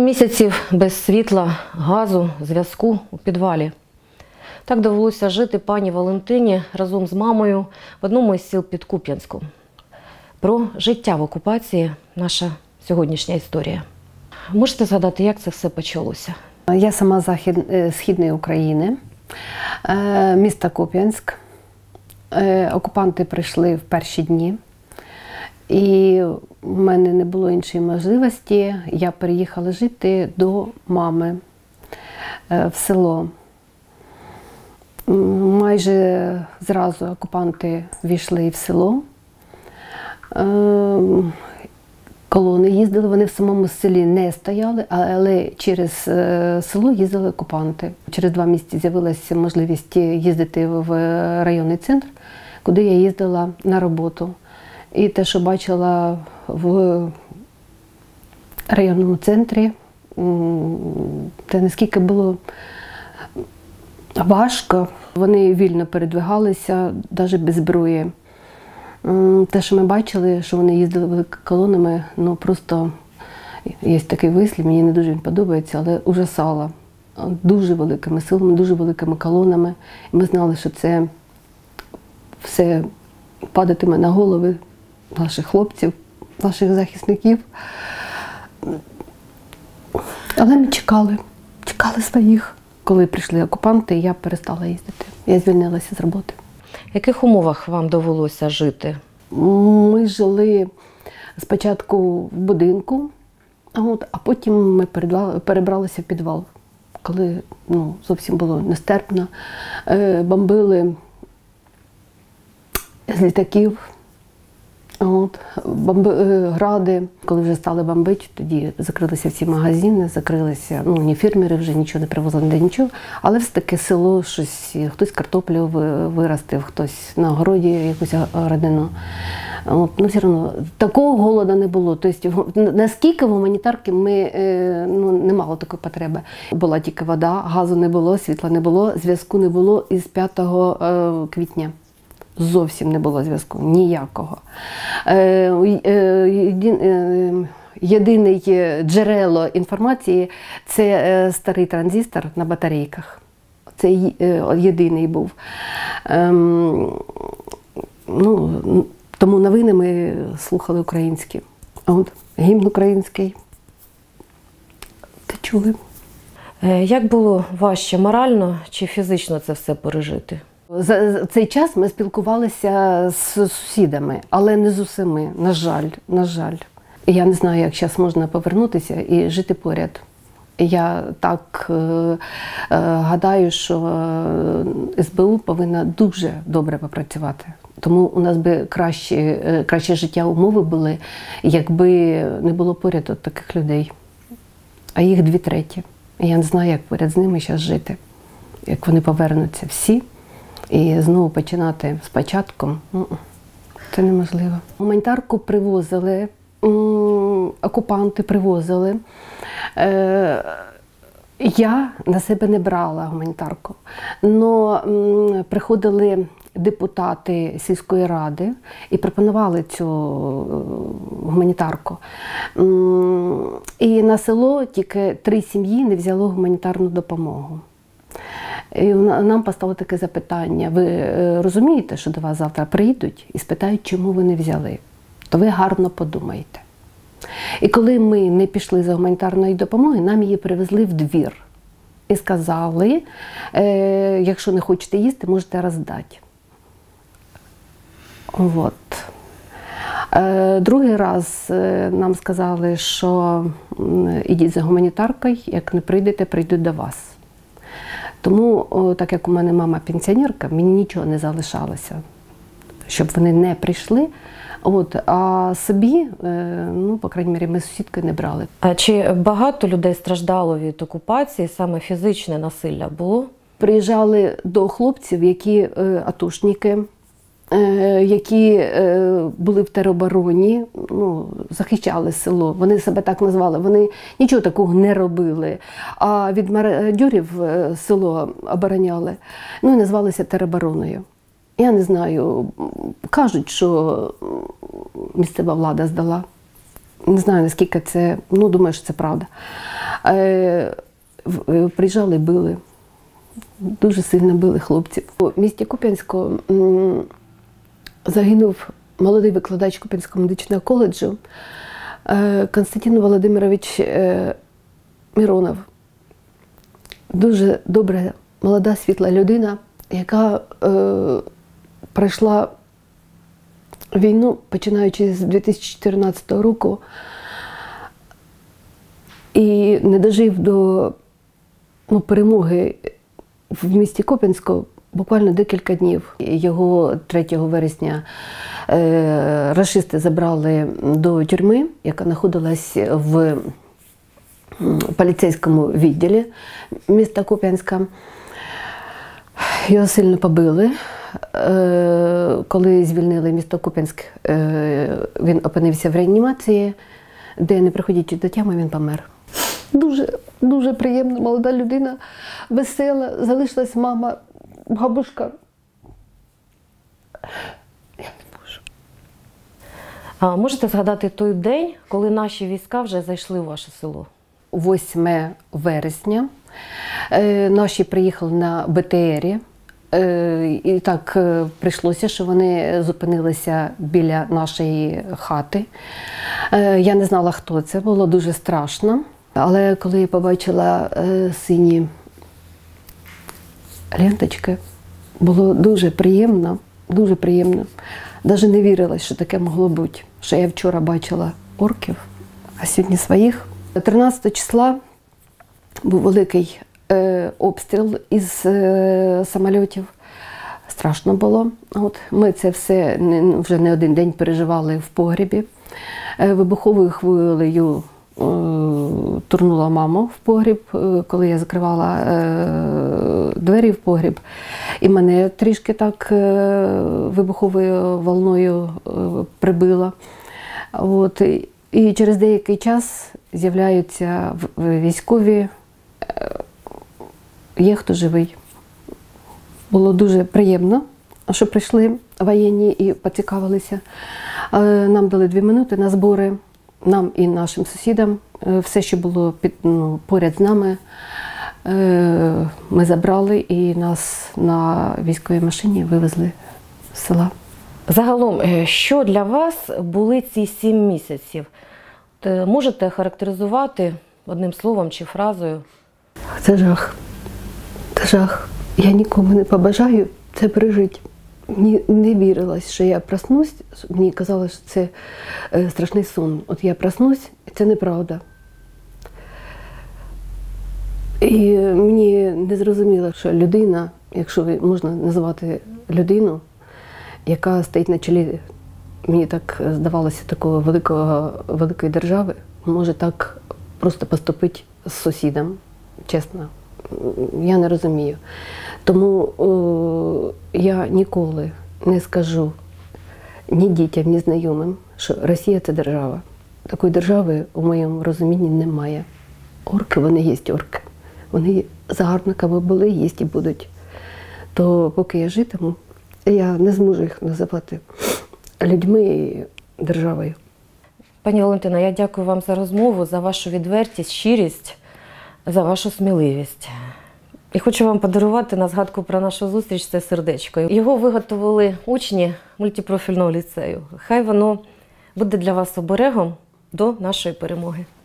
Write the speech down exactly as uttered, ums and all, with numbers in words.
місяців без світла, газу, зв'язку у підвалі. Так довелося жити пані Валентині разом з мамою в одному із сіл під Куп'янськом. Про життя в окупації наша сьогоднішня історія. Можете згадати, як це все почалося? Я сама з Східної України, міста Куп'янськ. Окупанти прийшли в перші дні. І в мене не було іншої можливості. Я переїхала жити до мами в село. Майже зразу окупанти війшли в село. Колони їздили, вони в самому селі не стояли, але через село їздили окупанти. Через два місяці з'явилася можливість їздити в районний центр, куди я їздила на роботу. І те, що бачила в районному центрі, це наскільки було важко. Вони вільно передвигалися, навіть без зброї. Те, що ми бачили, що вони їздили великими колонами, ну просто, є такий вислів, мені не дуже він подобається, але ужасало. Дуже великими силами, дуже великими колонами. І ми знали, що це все падатиме на голови наших хлопців, наших захисників. Але ми чекали, чекали своїх. Коли прийшли окупанти, я перестала їздити. Я звільнилася з роботи. В яких умовах вам довелося жити? Ми жили спочатку в будинку, а потім ми перебралися в підвал, коли ну, зовсім було нестерпно. Бомбили з літаків. От, бомби, гради. Коли вже стали бомбити, тоді закрилися всі магазини, закрилися, ну, ні фермери вже нічого не привозили, ніде нічого. Але все-таки село, щось, хтось картоплю виростив, хтось на городі якусь родину. От, ну, все одно, такого голоду не було. Тобто, наскільки в гуманітарки ми ну, не мало такої потреби. Була тільки вода, газу не було, світла не було, зв'язку не було із п'ятого квітня. Зовсім не було зв'язку, ніякого. Єдине джерело інформації – це старий транзистор на батарейках. Це єдиний був. Ну, тому новини ми слухали українські. От, гімн український. Ти чули? Як було важче, морально чи фізично це все пережити? За цей час ми спілкувалися з сусідами, але не з усіма, на жаль, на жаль. Я не знаю, як зараз можна повернутися і жити поряд. Я так е, е, гадаю, що ес бе у повинна дуже добре попрацювати. Тому у нас би кращі, кращі життя умови були, якби не було поряд от таких людей. А їх дві треті. Я не знаю, як поряд з ними зараз жити, як вони повернуться всі. І знову починати спочатку – це неможливо. Гуманітарку привозили, окупанти привозили. Я на себе не брала гуманітарку, але приходили депутати сільської ради і пропонували цю гуманітарку. І на село тільки три сім'ї не взяло гуманітарну допомогу. І нам постало таке запитання: ви розумієте, що до вас завтра прийдуть і спитають, чому ви не взяли? То ви гарно подумайте. І коли ми не пішли за гуманітарною допомогою, нам її привезли в двір. І сказали, якщо не хочете їсти, можете роздати. От. Другий раз нам сказали, що ідіть за гуманітаркою, як не прийдете, прийдуть до вас. Тому, так як у мене мама пенсіонерка, мені нічого не залишалося, щоб вони не прийшли. От, а собі, ну, по крайній мірі, ми з сусідкою не брали. А чи багато людей страждало від окупації, саме фізичне насилля було? Приїжджали до хлопців, які атошники, які були в теробороні, ну, захищали село. Вони себе так назвали. Вони нічого такого не робили. А від мародьорів село обороняли. Ну і назвалися теробороною. Я не знаю, кажуть, що місцева влада здала. Не знаю, наскільки це, ну, думаю, що це правда. Е, в- Приїжджали, били. Дуже сильно били хлопців. У місті Куп'янську м, загинув молодий викладач Куп'янського медичного коледжу е, Константин Володимирович е, Миронов. Дуже добра, молода, світла людина, яка е, пройшла війну, починаючи з дві тисячі чотирнадцятого року, і не дожив до ну, перемоги в місті Куп'янську буквально декілька днів. Його третього вересня е, рашисти забрали до тюрми, яка знаходилась в поліцейському відділі міста Куп'янська. Його сильно побили. Е, коли звільнили місто Куп'янськ, е, він опинився в реанімації, де, не приходячи до тями, він помер. Дуже, дуже приємна молода людина, весела, залишилась мама, бабушка. Я не можу. А можете згадати той день, коли наші війська вже зайшли у ваше село? восьме вересня е, наші приїхали на Б Т Рі. Е, і так е, прийшлося, що вони зупинилися біля нашої хати. Е, я не знала, хто це, було дуже страшно. Але коли я побачила е, сині ленточки, було дуже приємно, дуже приємно. Навіть не вірилась, що таке могло бути. Що я вчора бачила орків, а сьогодні своїх. тринадцятого числа був великий е, обстріл із е, самольотів. Страшно було. От, ми це все не, вже не один день переживали в погребі. Е, вибуховою хвилею е, турнула маму в погріб, е, коли я закривала е, двері в погріб. І мене трішки так е, вибуховою волною е, прибило. От, і, і через деякий час з'являються військові, є хто живий. Було дуже приємно, що прийшли воєнні і поцікавилися. Нам дали дві минути на збори, нам і нашим сусідам. Все, що було під, ну, поряд з нами, ми забрали і нас на військовій машині вивезли з села. Загалом, що для вас були ці сім місяців? Можете характеризувати одним словом чи фразою? Це жах. Це жах. Я нікому не побажаю це пережити. Мені не вірилось, що я проснусь. Мені казали, що це е, страшний сон. От я проснусь, і це неправда. І мені не зрозуміло, що людина, якщо можна називати людину, яка стоїть на чолі, мені так здавалося, такого великого, великої держави, може так просто поступити з сусідом, чесно. Я не розумію. Тому о, я ніколи не скажу ні дітям, ні знайомим, що Росія – це держава. Такої держави у моєму розумінні немає. Орки, вони є орки. Вони загарбниками були, є і будуть. То поки я житиму, я не зможу їх називати людьми і державою. Пані Валентина, я дякую вам за розмову, за вашу відвертість, щирість, за вашу сміливість. І хочу вам подарувати на згадку про нашу зустріч це сердечко. Його виготовили учні мультипрофільного ліцею. Хай воно буде для вас оберегом до нашої перемоги.